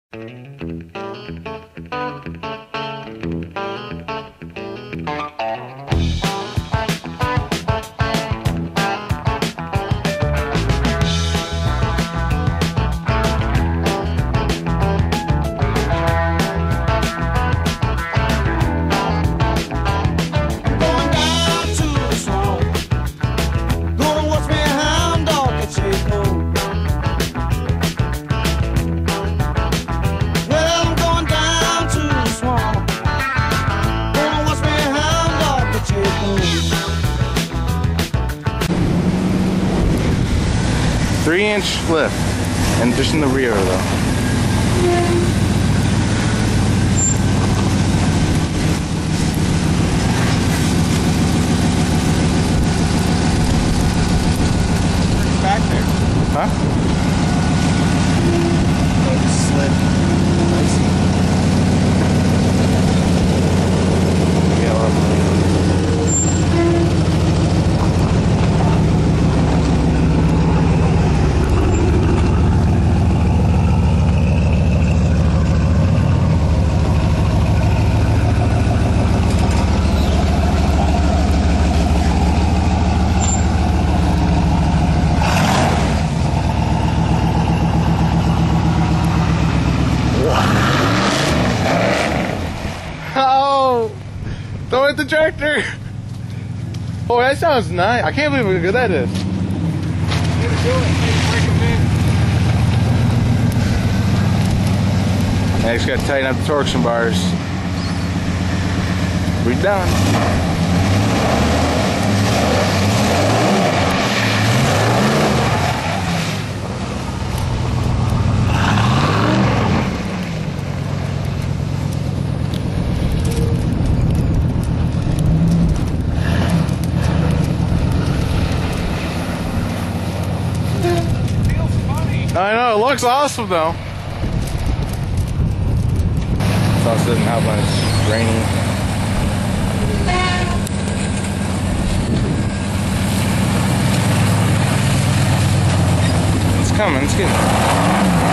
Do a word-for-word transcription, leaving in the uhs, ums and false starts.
Three inch lift, and just in the rear though. Back there. Huh? Oh, it just slid. Yeah, well, oh! Throw it at the tractor! Oh, that sounds nice. I can't believe how good that is. I just gotta tighten up the torsion bars. We're done. I know, it looks awesome though. It's all sitting out when it's raining. It's coming, it's getting.